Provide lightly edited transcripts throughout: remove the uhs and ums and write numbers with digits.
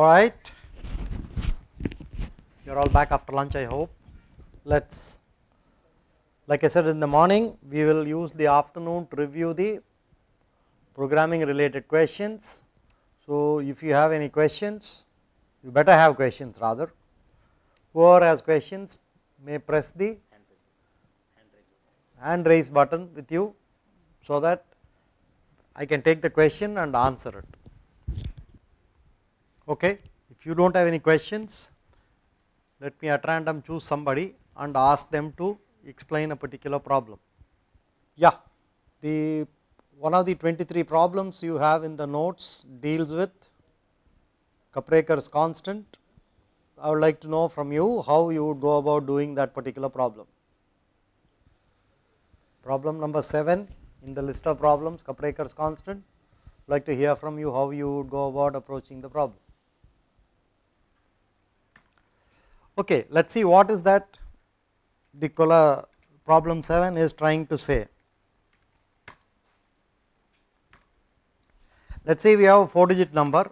Alright, you are all back after lunch, I hope. Let's, like I said in the morning, we will use the afternoon to review the programming related questions. So, if you have any questions, you better have questions rather. Whoever has questions may press the hand raise button with you, so that I can take the question and answer it. Okay. If you do not have any questions, let me at random choose somebody and ask them to explain a particular problem. Yeah, the one of the 23 problems you have in the notes deals with Kapraker's constant. I would like to know from you how you would go about doing that particular problem. Problem number 7 in the list of problems, Kapraker's constant. I would like to hear from you how you would go about approaching the problem. Okay, let us see what is that the problem 7 is trying to say. Let us say we have a 4-digit number.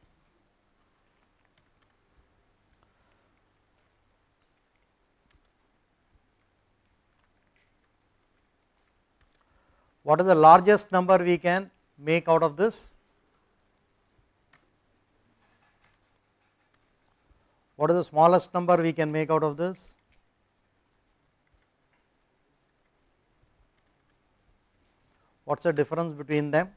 What is the largest number we can make out of this? What is the smallest number we can make out of this? What is the difference between them?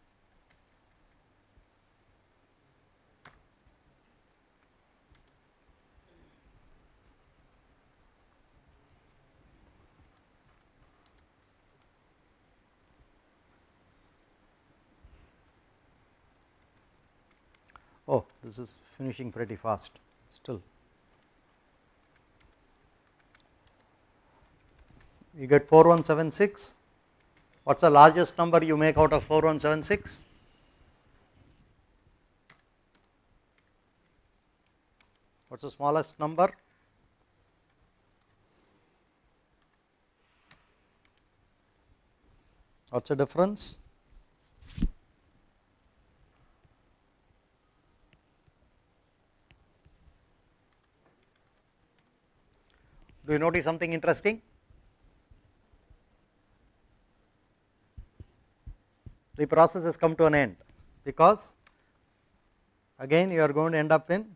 Oh, this is finishing pretty fast still. You get 4176. What is the largest number you make out of 4176? What is the smallest number? What is the difference? Do you notice something interesting? The process has come to an end, because again you are going to end up in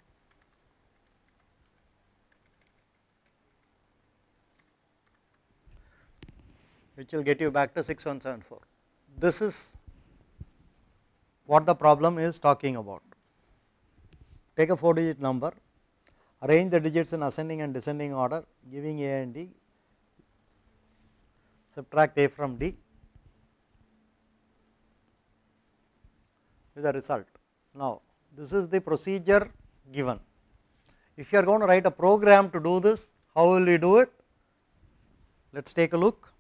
which will get you back to 6174. This is what the problem is talking about. Take a 4-digit number, arrange the digits in ascending and descending order, giving A and D, subtract A from D with the result. Now, this is the procedure given. If you are going to write a program to do this, how will we do it? Let us take a look.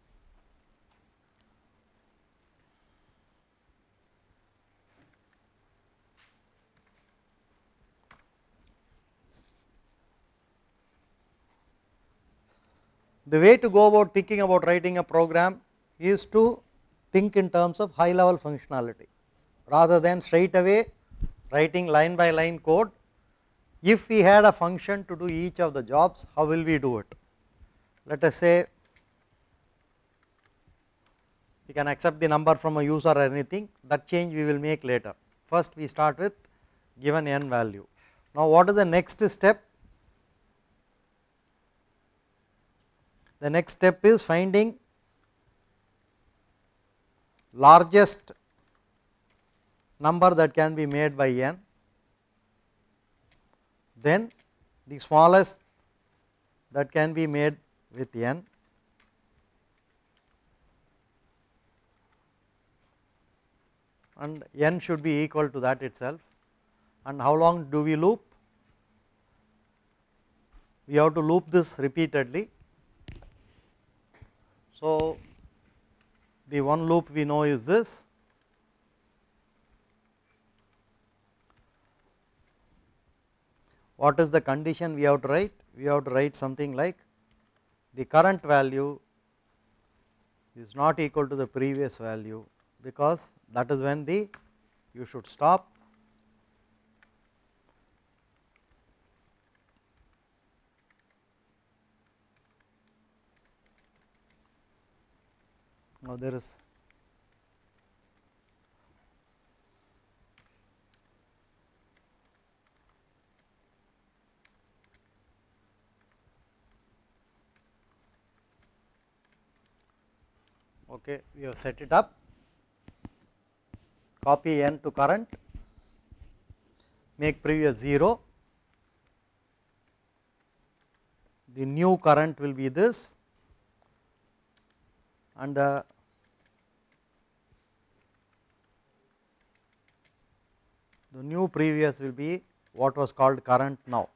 The way to go about thinking about writing a program is to think in terms of high level functionality, rather than straight away writing line by line code. If we had a function to do each of the jobs, how will we do it? Let us say we can accept the number from a user or anything, that change we will make later. First we start with given n value. Now, what is the next step? The next step is finding largest number that can be made by n, then the smallest that can be made with n, and n should be equal to that itself. And how long do we loop? We have to loop this repeatedly. So, the one loop we know is this. What is the condition we have to write? We have to write something like the current value is not equal to the previous value, because that is when the you should stop Now, there is okay, we have set it up, copy n to current, make previous 0, the new current will be this, and the new previous will be what was called current now.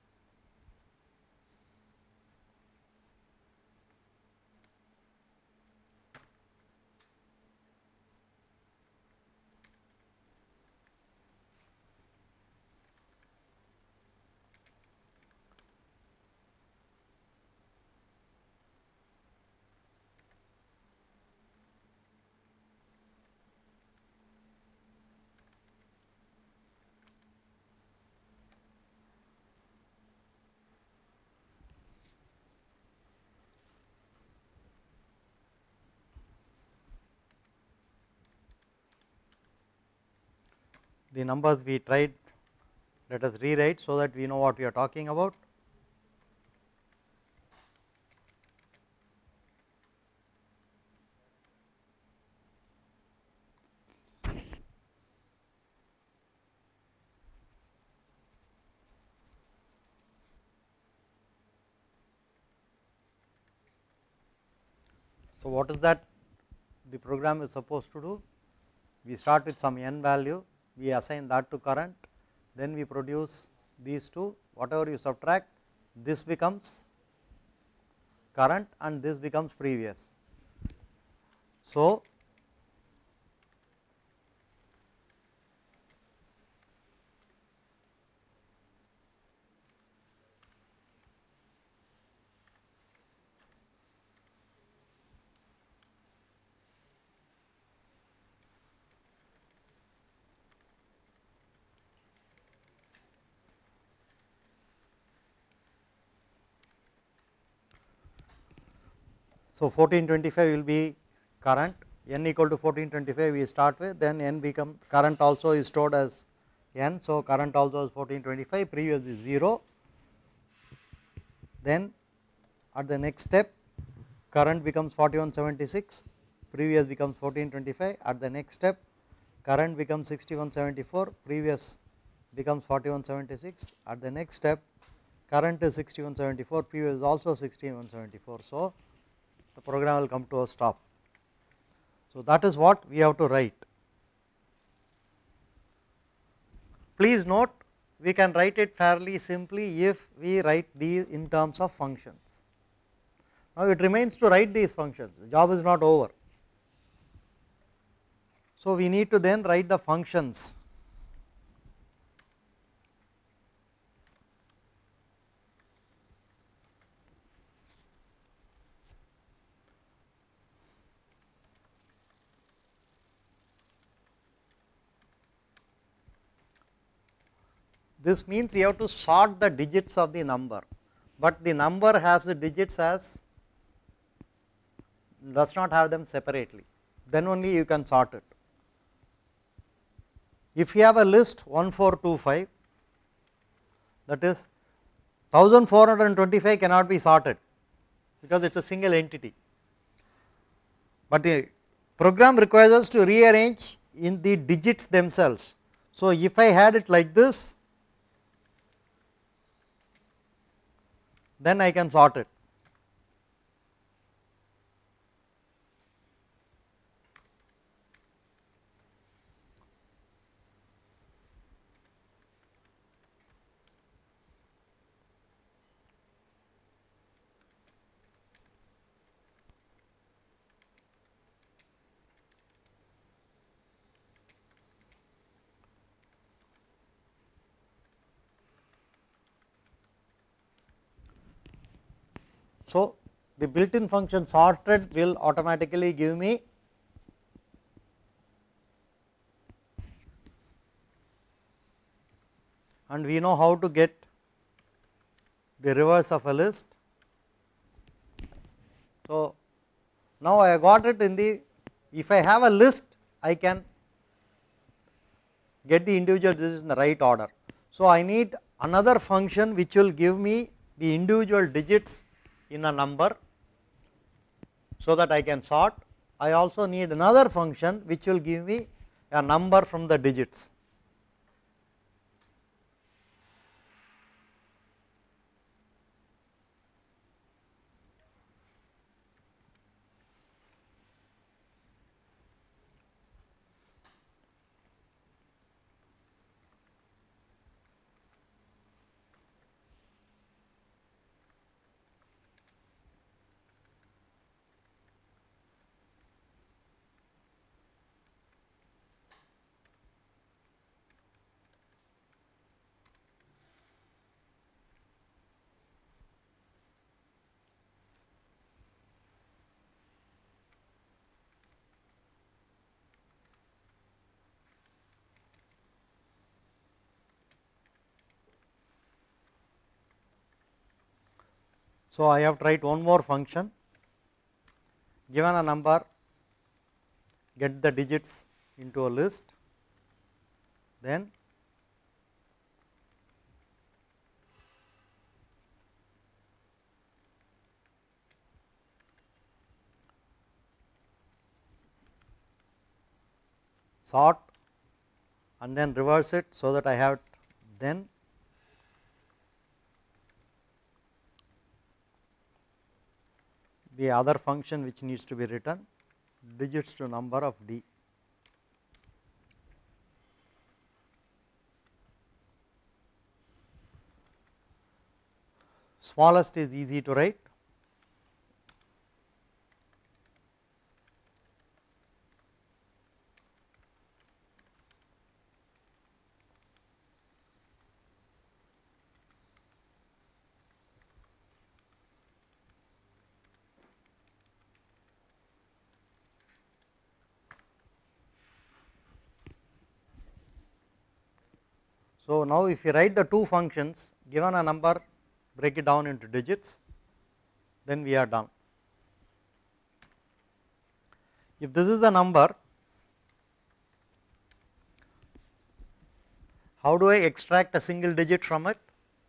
The numbers we tried, let us rewrite so that we know what we are talking about. So, what is that the program is supposed to do? We start with some n value, we assign that to current, then we produce these two, whatever you subtract, this becomes current and this becomes previous. So, so 1425 will be current, n equal to 1425 we start with, then n become current also is stored as n. So, current also is 1425, previous is 0, then at the next step current becomes 4176, previous becomes 1425, at the next step current becomes 6174, previous becomes 4176, at the next step current is 6174, previous is also 6174. So, the program will come to a stop. So, that is what we have to write. Please note, we can write it fairly simply if we write these in terms of functions. Now, it remains to write these functions, the job is not over. So, we need to then write the functions. This means we have to sort the digits of the number, but the number has the digits as does not have them separately, then only you can sort it. If you have a list 1425, that is 1425 cannot be sorted because it is a single entity, but the program requires us to rearrange in the digits themselves. So, if I had it like this, then I can sort it. So, the built in function sorted will automatically give me and we know how to get the reverse of a list. So, Now I got it in the, if I have a list, I can get the individual digits in the right order. So I need another function which will give me the individual digits in a number, so that I can sort. I also need another function which will give me a number from the digits. So I have to write one more function, given a number, get the digits into a list, then sort and then reverse it, so that I have then the other function which needs to be written, digits to number of D. Smallest is easy to write. So now if you write the two functions, given a number, break it down into digits, then we are done. If this is the number, how do I extract a single digit from it?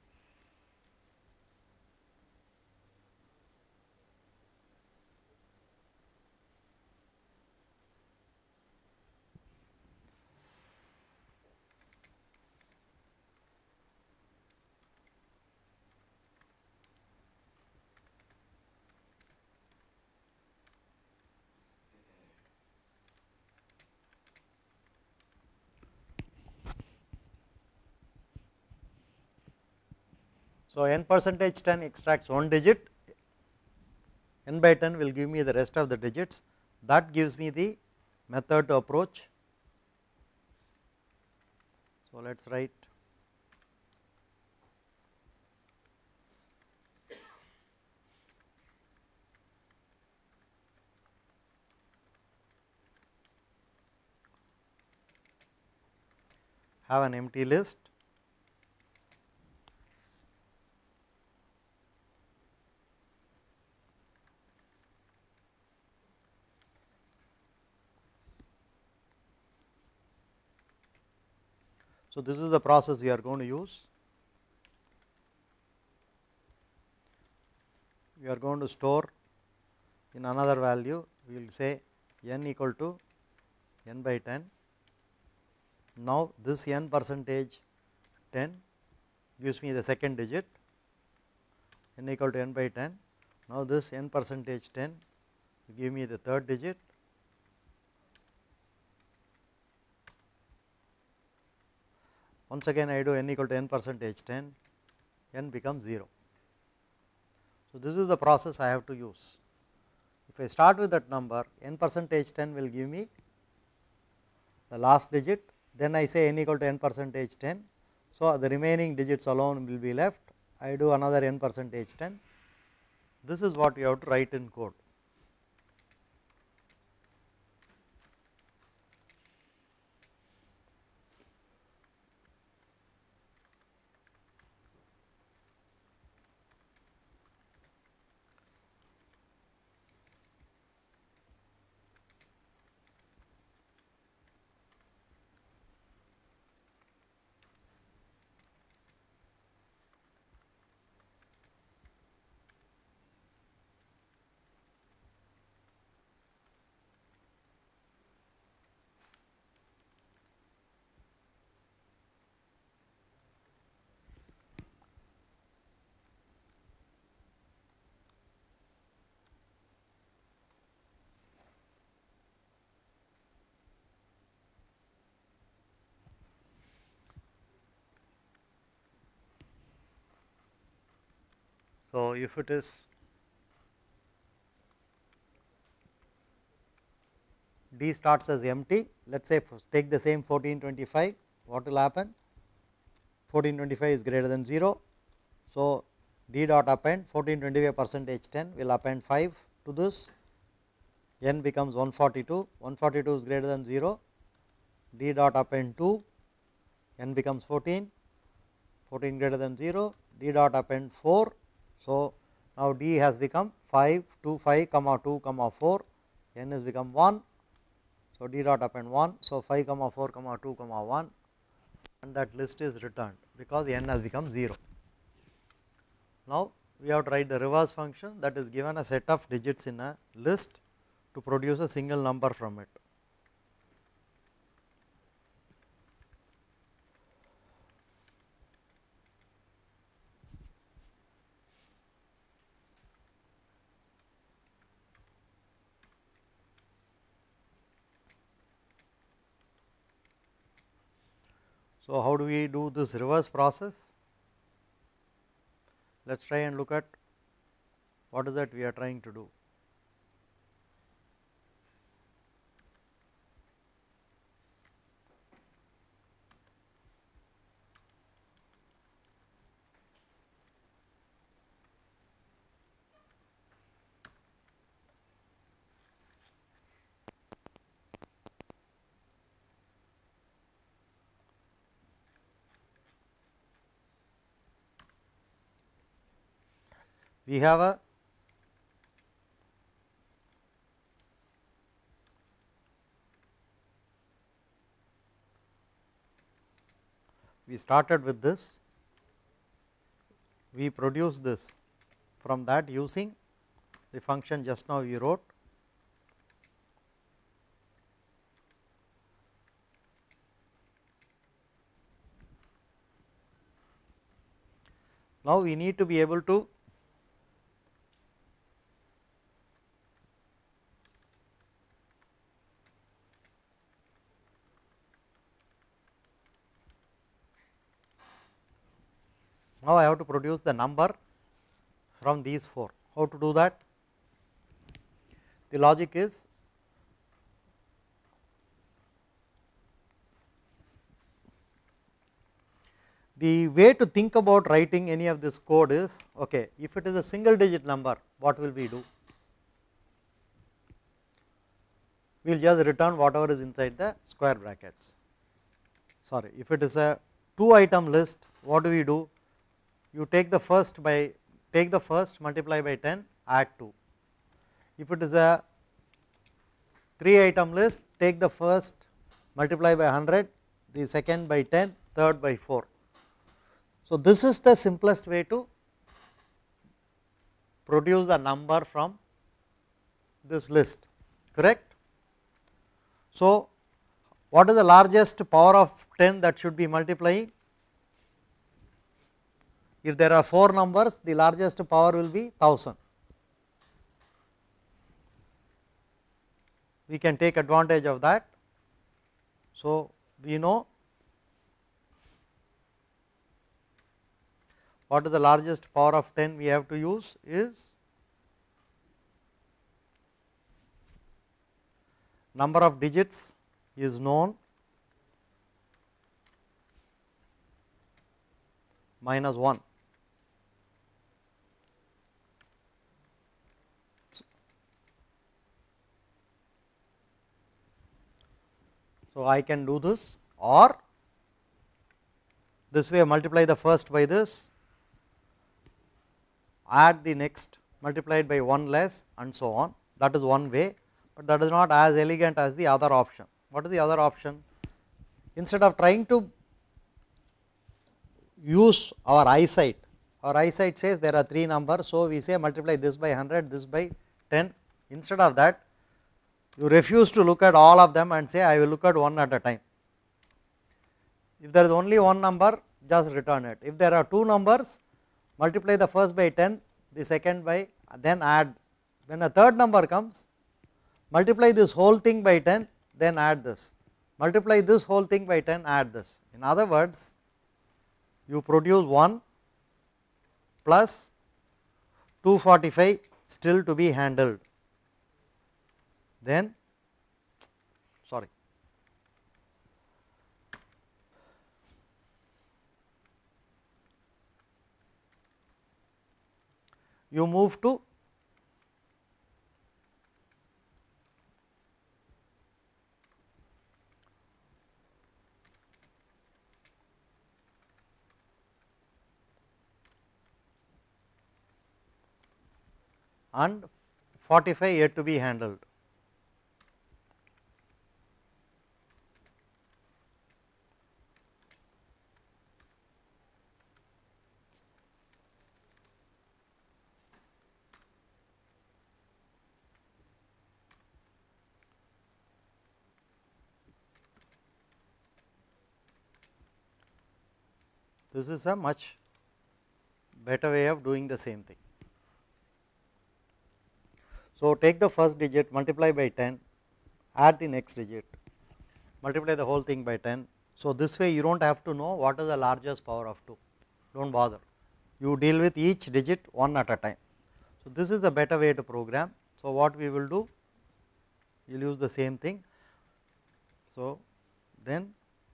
So n percentage 10 extracts one digit, n by 10 will give me the rest of the digits. That gives me the method to approach. So let us write have an empty list, so this is the process we are going to use. We are going to store in another value, we will say n equal to n by 10. Now this n percentage 10 gives me the second digit, n equal to n by 10. Now this n percentage 10 will give me the third digit, once again I do n equal to n percentage 10, n becomes 0. So this is the process I have to use. If I start with that number, n percentage 10 will give me the last digit, then I say n equal to n percentage 10. So the remaining digits alone will be left. I do another n percentage 10. This is what you have to write in code. So, if it is D starts as empty, let us say take the same 1425, what will happen? 1425 is greater than 0. So, D dot append 1425 percentage 10 will append 5 to this, n becomes 142, 142 is greater than 0, D dot append 2, n becomes 14, 14 greater than 0, D dot append 4. So, now D has become 5, 2, 5, comma 2, comma 4, n has become 1. So, D dot append 1. So, 5, comma 4, comma 2, comma 1, and that list is returned because n has become 0. Now, we have to write the reverse function, that is given a set of digits in a list to produce a single number from it. So, how do we do this reverse process? Let us try and look at what is that we are trying to do. We have a we started with this, we produce this from that using the function just now we wrote. Now, we need to be able to now I have to produce the number from these 4. How to do that? The logic is the way to think about writing any of this code is, okay, if it is a single digit number, what will we do? We will just return whatever is inside the square brackets. Sorry, if it is a 2 item list, what do we do? You take the first multiply by 10, add 2. If it is a 3 item list, take the first multiply by 100, the second by 10, third by 4. So, this is the simplest way to produce a number from this list, correct. So, what is the largest power of 10 that should be multiplying? If there are 4 numbers, the largest power will be 1000. We can take advantage of that. So, we know what is the largest power of 10 we have to use is number of digits is known minus 1. So, I can do this, or this way multiply the first by this, add the next multiplied by 1 less, and so on. That is one way, but that is not as elegant as the other option. What is the other option? Instead of trying to use our eyesight says there are 3 numbers. So, we say multiply this by 100, this by 10. Instead of that, you refuse to look at all of them and say I will look at one at a time. If there is only one number, just return it. If there are 2 numbers, multiply the first by 10, the second by, then add. When a third number comes, multiply this whole thing by 10, then add this. Multiply this whole thing by 10, add this. In other words, you produce 1 plus 245 still to be handled. Then sorry, you move to and 45 yet to be handled. This is a much better way of doing the same thing. So, take the first digit, multiply by 10, add the next digit, multiply the whole thing by 10. So, this way you do not have to know what is the largest power of 2, do not bother, you deal with each digit one at a time. So, this is a better way to program. So, what we will do, we will use the same thing. So, then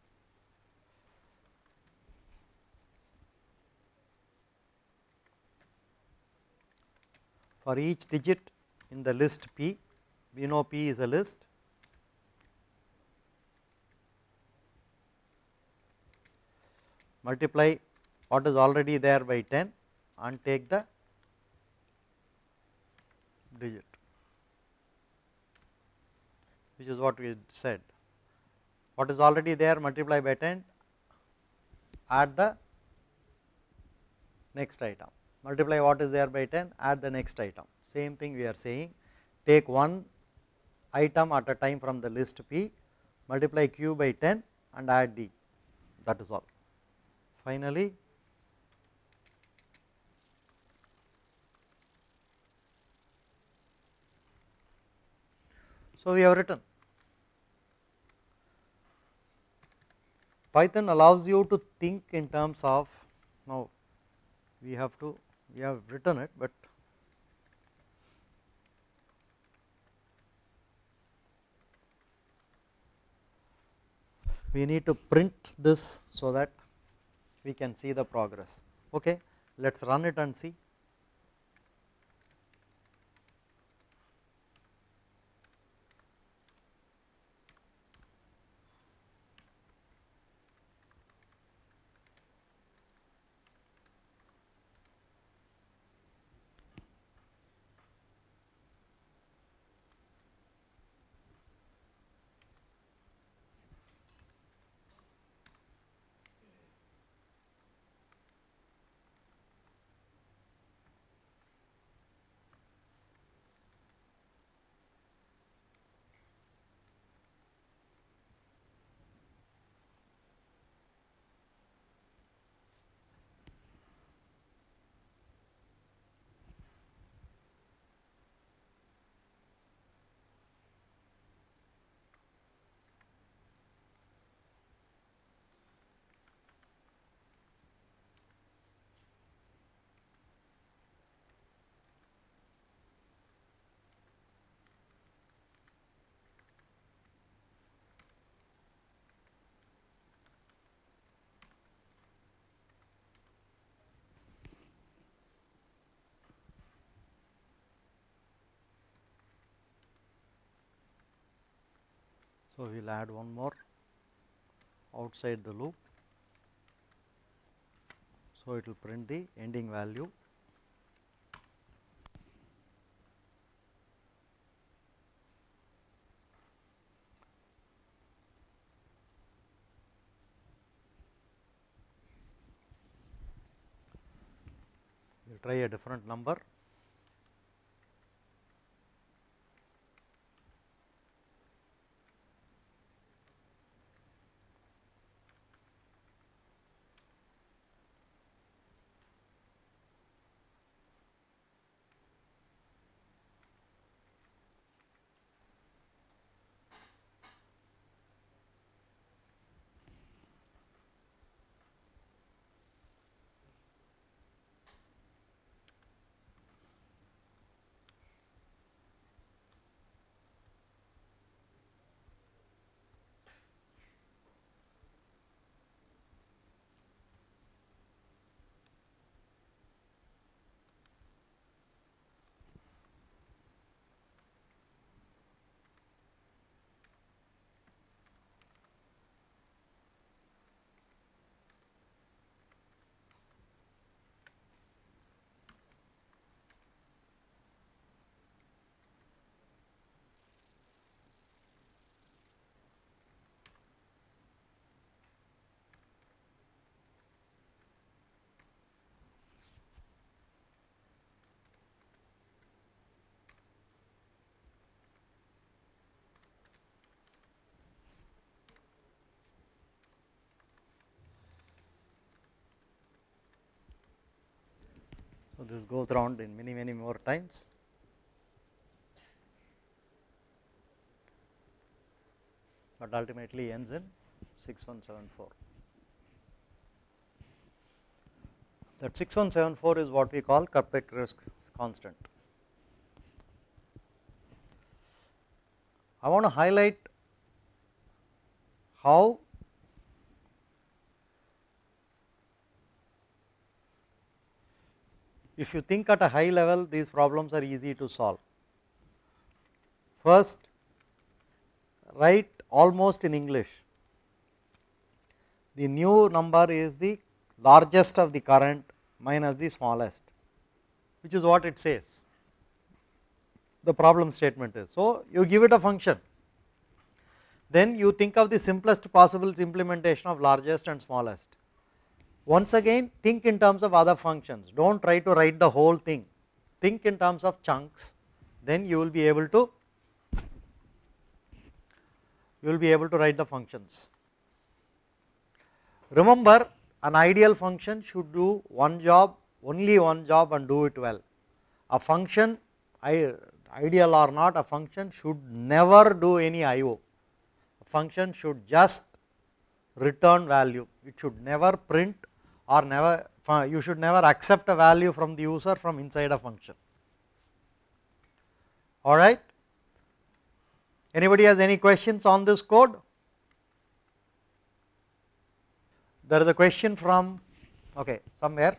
for each digit in the list P, we know P is a list, multiply what is already there by 10 and take the digit, which is what we said. What is already there, multiply by 10, add the next item, multiply what is there by 10, add the next item. Same thing we are saying, take one item at a time from the list P, multiply Q by 10 and add D, that is all. Finally, so we have written. Python allows you to think in terms of, now we have written it, but we need to print this so that we can see the progress. Okay, let us run it and see. So, we will add one more outside the loop. So, it will print the ending value. We will try a different number. So, this goes round in many more times. But ultimately ends in 6174. That 6174 is what we call Kirkpatrick's constant. I want to highlight how if you think at a high level, these problems are easy to solve. First, write almost in English. The new number is the largest of the current minus the smallest, which is what it says. The problem statement is. So, you give it a function, then you think of the simplest possible implementation of largest and smallest. Once again, think in terms of other functions, do not try to write the whole thing, think in terms of chunks, then you will be able to write the functions. Remember, an ideal function should do one job, only one job, and do it well. A function, ideal or not, a function should never do any IO. A function should just return value, it should never print or you should never accept a value from the user from inside a function. All right. Anybody has any questions on this code? There is a question from somewhere.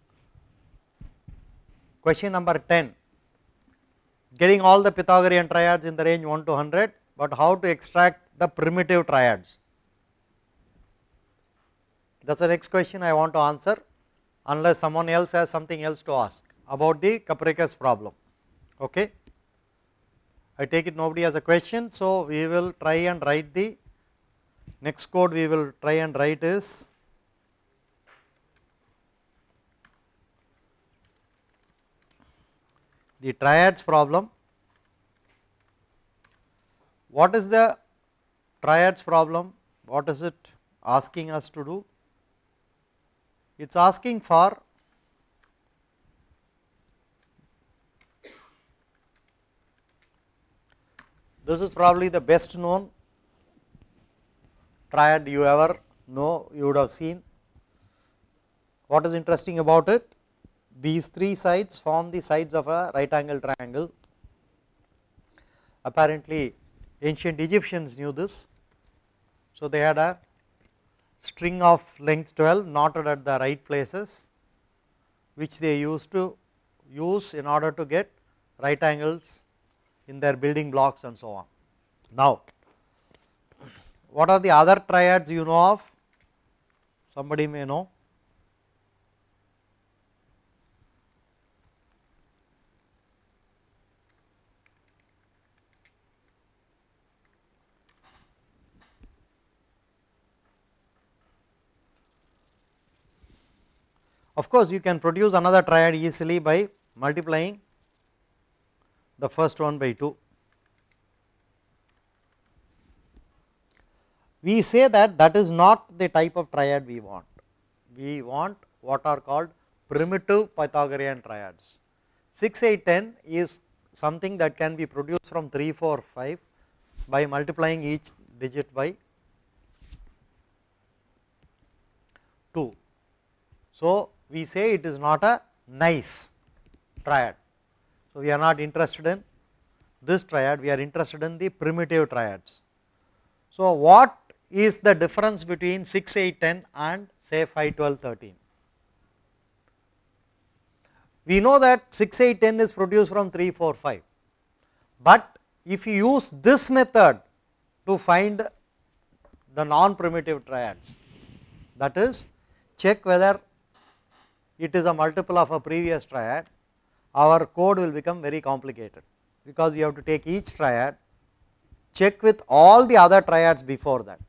Question number 10. Getting all the Pythagorean triads in the range 1 to 100, but how to extract the primitive triads? That is the next question I want to answer, unless someone else has something else to ask about the Kirkpatrick's problem. Okay. I take it nobody has a question, so we will try and write the next code. We will try and write is the triads problem. What is the triads problem? What is it asking us to do? It is asking for this is probably the best known triad you ever know, you would have seen. What is interesting about it? These three sides form the sides of a right angle triangle. Apparently, ancient Egyptians knew this. So, they had a string of length 12 knotted at the right places, which they used to use in order to get right angles in their building blocks and so on. Now, what are the other triads you know of? Somebody may know. Of course, you can produce another triad easily by multiplying the first one by 2. We say that that is not the type of triad we want. We want what are called primitive Pythagorean triads. 6, 8, 10 is something that can be produced from 3, 4, 5 by multiplying each digit by 2. So, we say it is not a nice triad. So, we are not interested in this triad, we are interested in the primitive triads. So, what is the difference between 6, 8, 10 and say 5, 12, 13? We know that 6, 8, 10 is produced from 3, 4, 5, but if you use this method to find the non-primitive triads, that is check whether it is a multiple of a previous triad, our code will become very complicated, because we have to take each triad, check with all the other triads before that.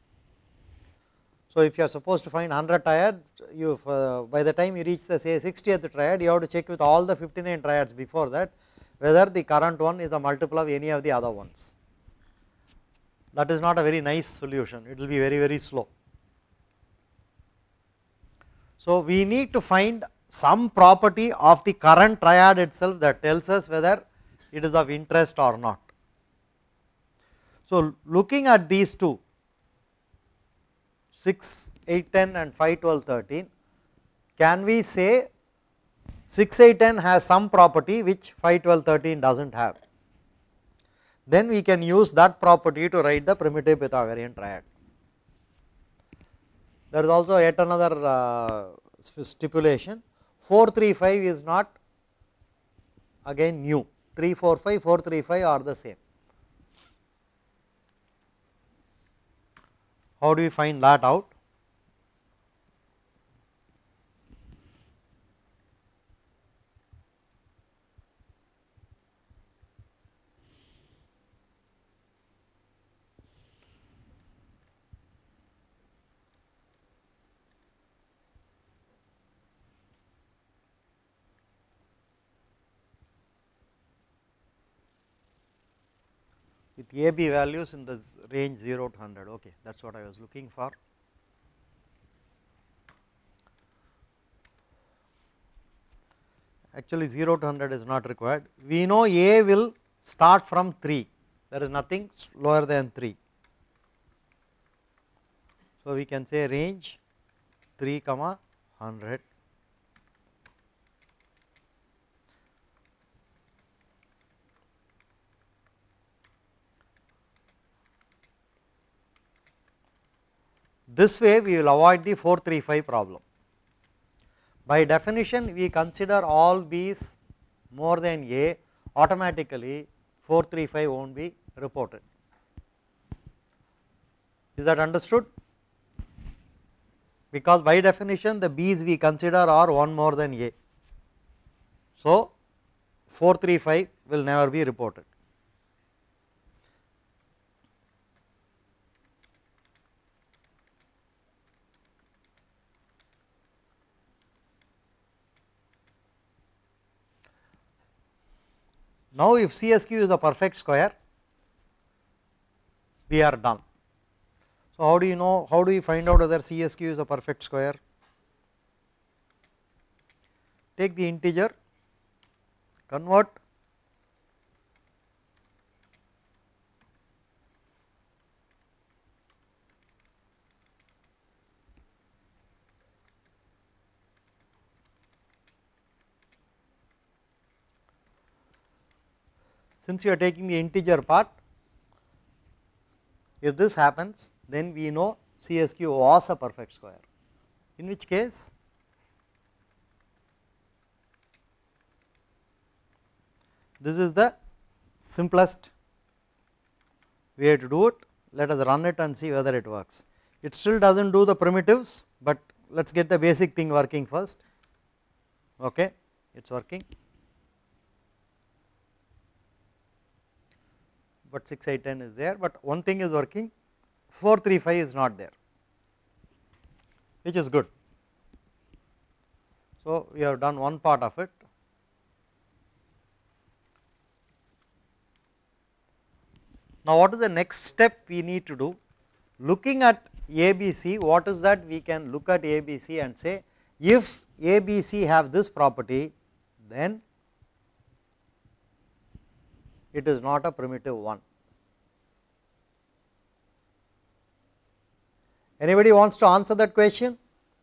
So, if you are supposed to find 100 triads, you by the time you reach the say 60th triad, you have to check with all the 59 triads before that, whether the current one is a multiple of any of the other ones. That is not a very nice solution, it will be very slow. So, we need to find some property of the current triad itself that tells us whether it is of interest or not. So, looking at these two 6, 8, 10 and 5, 12, 13, can we say 6, 8, 10 has some property which 5, 12, 13 does not have? Then we can use that property to write the primitive Pythagorean triad. There is also yet another stipulation, 4, 3, 5 is not again new, 3, 4, 5, 4, 3, 5 are the same. How do we find that out? With AB values in the range 0 to 100, okay, that is what I was looking for. Actually 0 to 100 is not required. We know A will start from 3, there is nothing lower than 3. So, we can say range 3, 100. This way we will avoid the 4, 3, 5 problem. By definition, we consider all B's more than A, automatically 4, 3, 5 will not be reported. Is that understood? Because by definition the B's we consider are 1 more than A. So, 4, 3, 5 will never be reported. Now, if CSQ is a perfect square, we are done. So, how do you know, how do you find out whether CSQ is a perfect square? Take the integer, convert since you are taking the integer part, if this happens, then we know CSQ was a perfect square, in which case this is the simplest way to do it. Let us run it and see whether it works. It still does not do the primitives, but let us get the basic thing working first. Okay, it is working. But 6, 8, 10 is there, but one thing is working, 4, 3, 5 is not there, which is good. So, we have done one part of it. Now, what is the next step we need to do? Looking at ABC, what is that? We can look at ABC and say, if ABC have this property, then it is not a primitive one. Anybody wants to answer that question?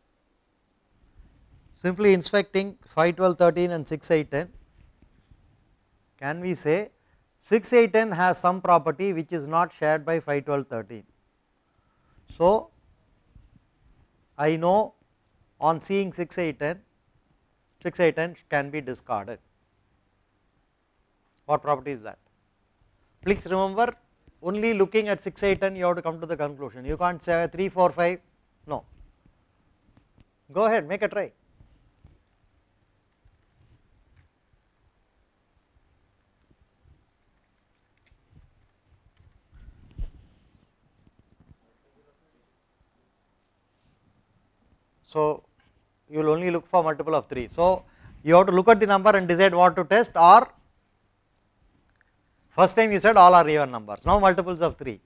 Simply inspecting 5, 12, 13 and 6, 8, 10, can we say 6, 8, 10 has some property which is not shared by 5, 12, 13. So, I know on seeing 6, 8, 10, 6, 8, 10 can be discarded. What property is that? Please remember, only looking at 6, 8, 10 you have to come to the conclusion. You can't say 3, 4, 5, no. Go ahead, make a try. So, you will only look for multiple of 3. So, you have to look at the number and decide what to test, or first time you said all are even numbers, now multiples of 3.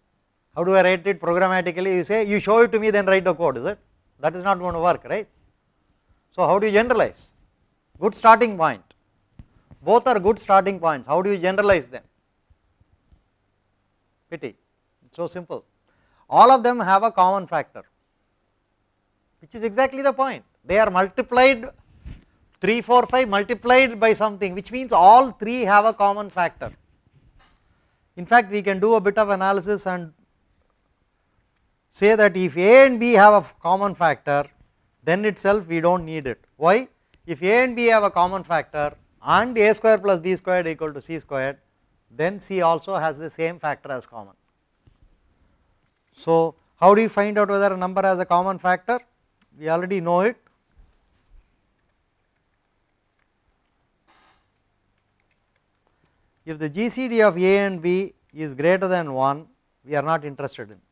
How do I write it programmatically? You say you show it to me, then write the code, is it? That is not going to work, right? So, how do you generalize? Good starting point, both are good starting points, how do you generalize them? Pity, it is so simple. All of them have a common factor, which is exactly the point. They are multiplied 3, 4, 5 multiplied by something, which means all 3 have a common factor. In fact, we can do a bit of analysis and say that if A and B have a common factor, then itself we do not need it. Why? If A and B have a common factor and A square plus B squared equal to C squared, then C also has the same factor as common. So, how do you find out whether a number has a common factor? We already know it. If the GCD of A and B is greater than 1, we are not interested in.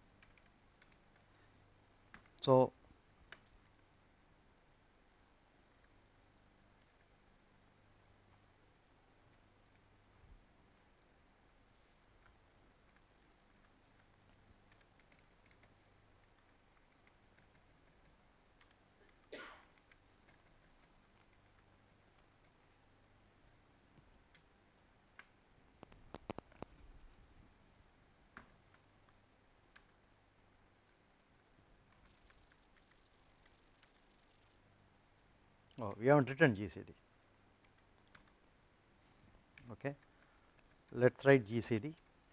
So, oh, we have not written GCD. Okay. Let us write GCD.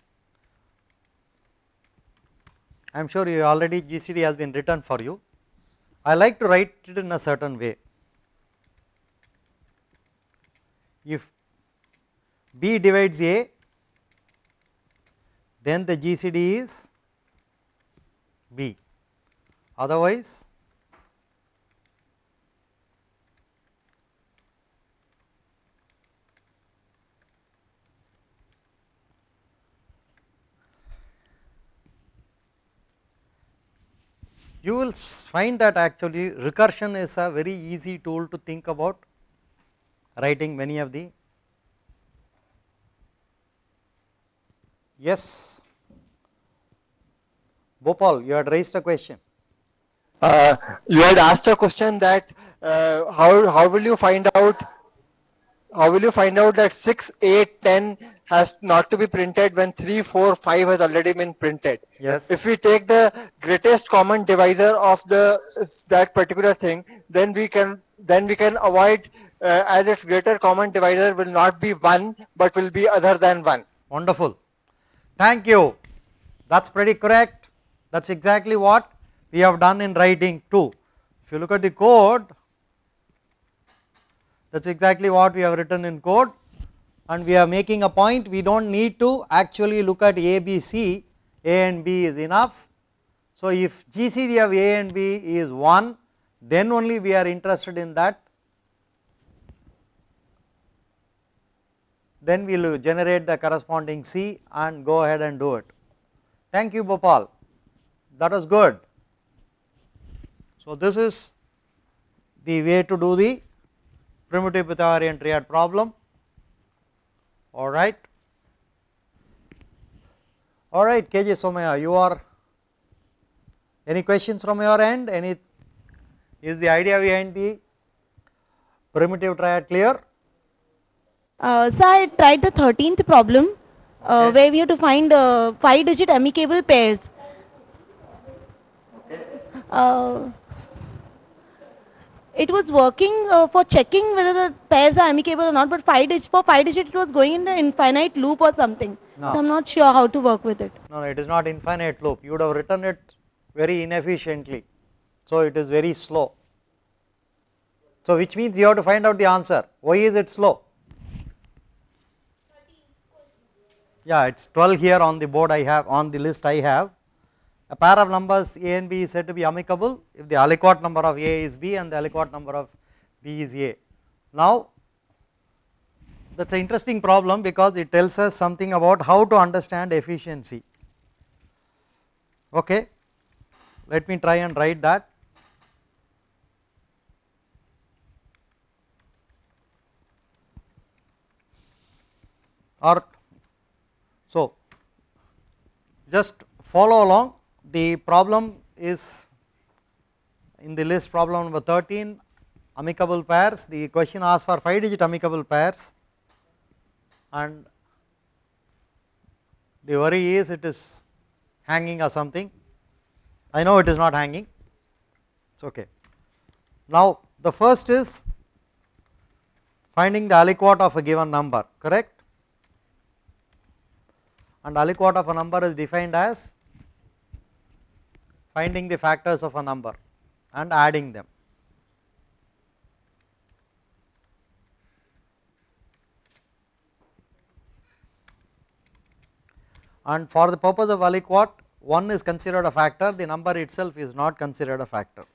I am sure you already GCD has been written for you. I like to write it in a certain way. If B divides A, then the GCD is B, otherwise you will find that actually recursion is a very easy tool to think about writing many of the. Yes, Bhopal, you had raised a question. You had asked a question that how will you find out that 6, 8, 10 has not to be printed when 3, 4, 5 has already been printed. Yes. If we take the greatest common divisor of that particular thing, then we can avoid as its greater common divisor will not be 1 but will be other than 1. Wonderful. Thank you. That is pretty correct. That is exactly what we have done in writing too. If you look at the code, that is exactly what we have written in code, and we are making a point. We do not need to actually look at A, B, C, A and B is enough. So, if GCD of A and B is 1, then only we are interested in that, then we will generate the corresponding C and go ahead and do it. Thank you, Bhopal, that was good. So, this is the way to do the primitive Pythagorean triad problem. All right. All right, KJ Somaya, you are, any questions from your end? Any, is the idea behind the primitive triad clear? So I tried the 13th problem where we have to find 5-digit amicable pairs. It was working for checking whether the pairs are amicable or not, but for 5-digit it was going in an infinite loop or something. No. So I am not sure how to work with it. No, it is not infinite loop. You would have written it very inefficiently. So, it is very slow. So, which means you have to find out the answer. Why is it slow? Yeah, it is 12 here on the board I have, on the list I have. A pair of numbers A and B is said to be amicable if the aliquot number of A is B and the aliquot number of B is A. Now, that is an interesting problem because it tells us something about how to understand efficiency. Okay. Let me try and write that. Or so, just follow along. The problem is in the list, problem number 13. amicable pairs. The question asks for 5 digit amicable pairs, and the worry is it is hanging or something. I know it is not hanging, it is okay. Now, the first is finding the aliquot of a given number, correct? And aliquot of a number is defined as finding the factors of a number and adding them. And for the purpose of aliquot, 1 is considered a factor, the number itself is not considered a factor.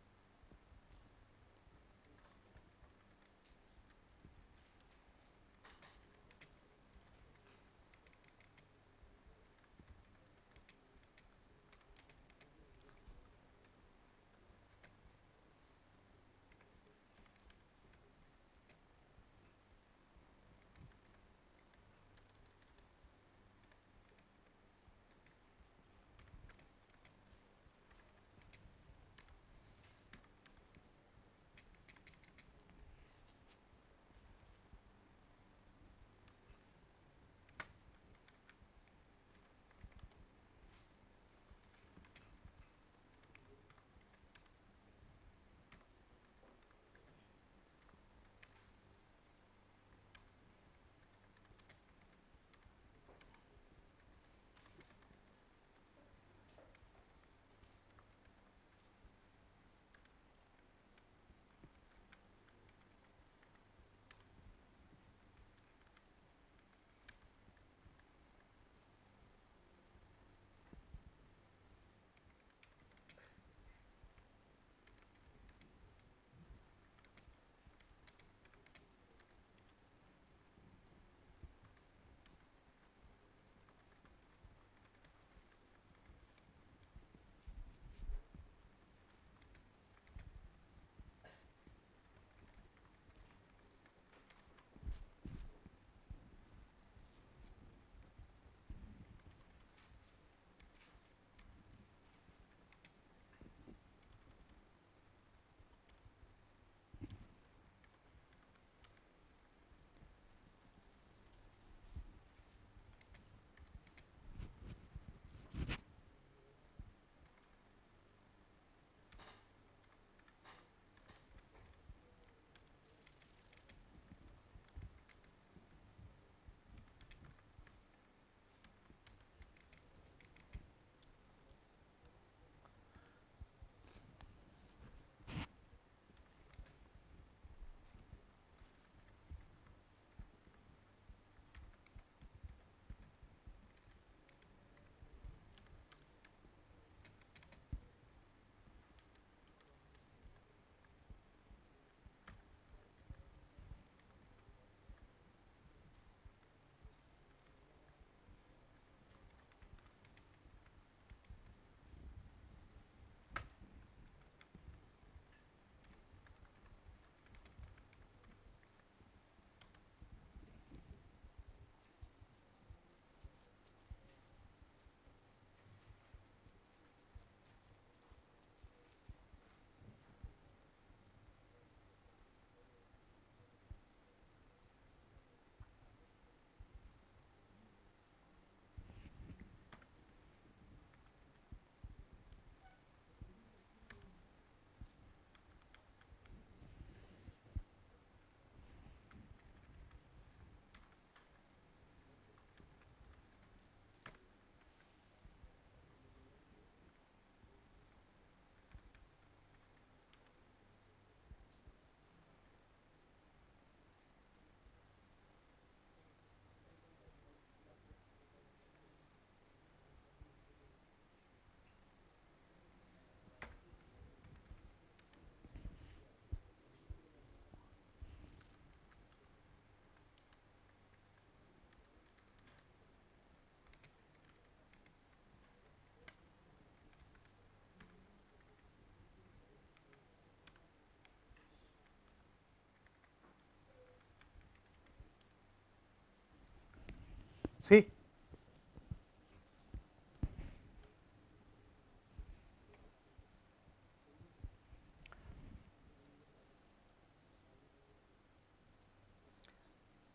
See,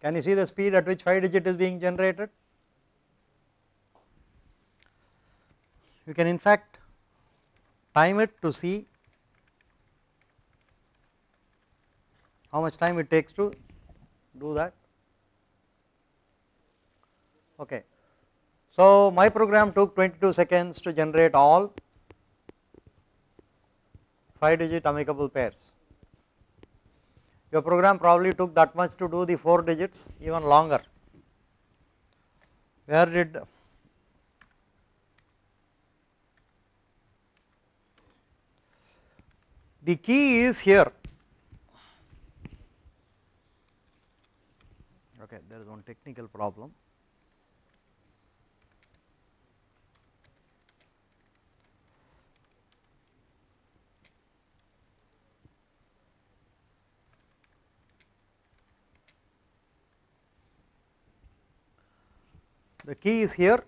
Can you see the speed at which 5 digit is being generated? You can in fact time it to see how much time it takes to do that. Okay. So, my program took 22 seconds to generate all 5 digit amicable pairs. Your program probably took that much to do the 4 digits, even longer. Where did the key is here? Okay, there is one technical problem. The key is here.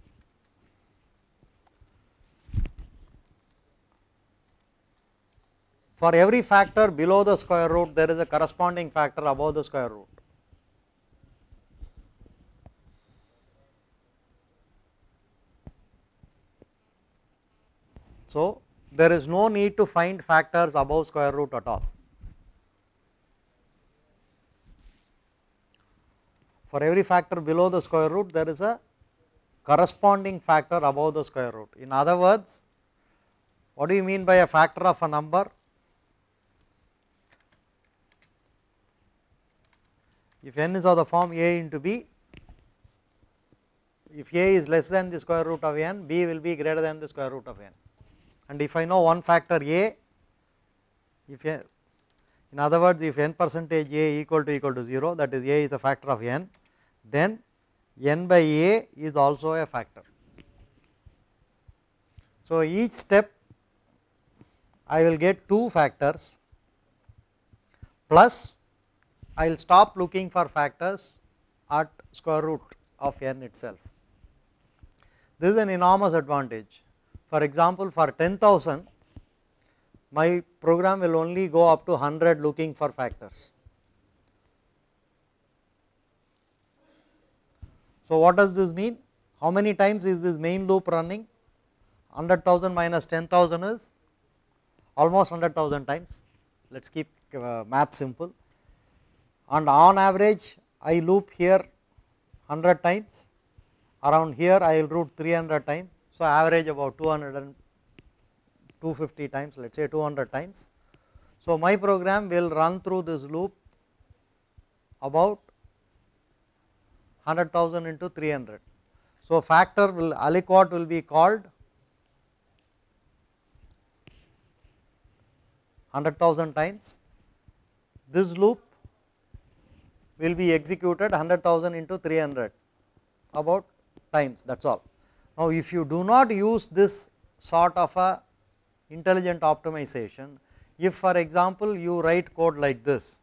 For every factor below the square root, there is a corresponding factor above the square root. So, there is no need to find factors above square root at all. For every factor below the square root, there is a corresponding factor above the square root. In other words, what do you mean by a factor of a number? If n is of the form a into b, if a is less than the square root of n, b will be greater than the square root of n. And if I know one factor a, if a, in other words, if n percentage a equal to 0, that is a is a factor of n, then n by a is also a factor. So, each step I will get 2 factors plus I will stop looking for factors at square root of n itself. This is an enormous advantage. For example, for 10,000, my program will only go up to 100 looking for factors. So, what does this mean? How many times is this main loop running? 100,000 minus 10,000 is almost 100,000 times. Let us keep math simple. And on average, I loop here 100 times, around here I will root 300 times. So, average about 200 and 250 times, let us say 200 times. So, my program will run through this loop about 100,000 into 300. So, factor will aliquot will be called 100,000 times. This loop will be executed 100,000 into 300 about times, that is all. Now, if you do not use this sort of a intelligent optimization, if for example, you write code like this,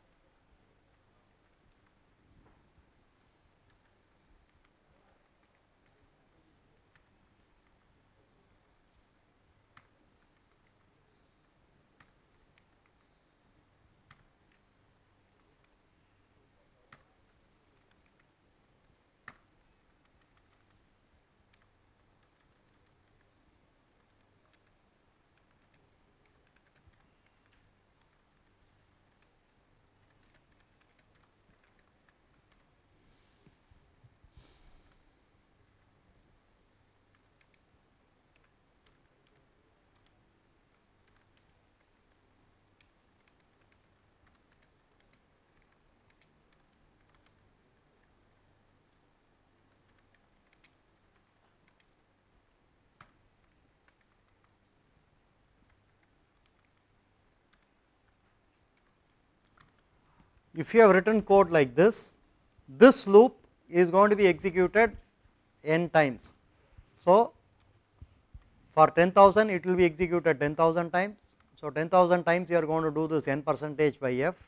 if you have written code like this, this loop is going to be executed n times. So, for 10,000 it will be executed 10,000 times. So, 10,000 times you are going to do this n percentage by f,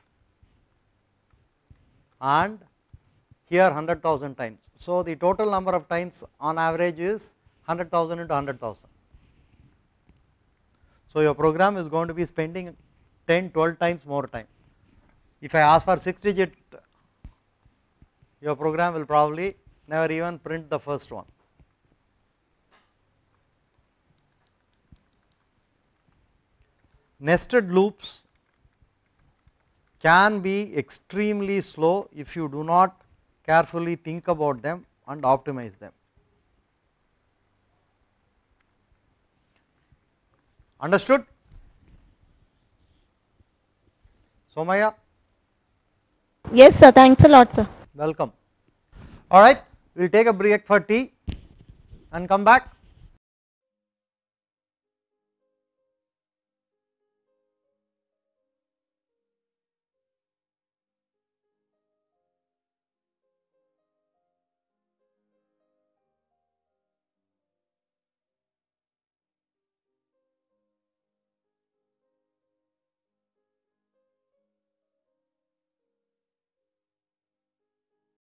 and here 100,000 times. So, the total number of times on average is 100,000 into 100,000. So, your program is going to be spending 10, 12 times more time. If I ask for 6 digit your program will probably never even print the first one. Nested loops can be extremely slow if you do not carefully think about them and optimize them. Understood? Somaya? Yes, sir. Thanks a lot, sir. Welcome. All right, we will take a break for tea and come back.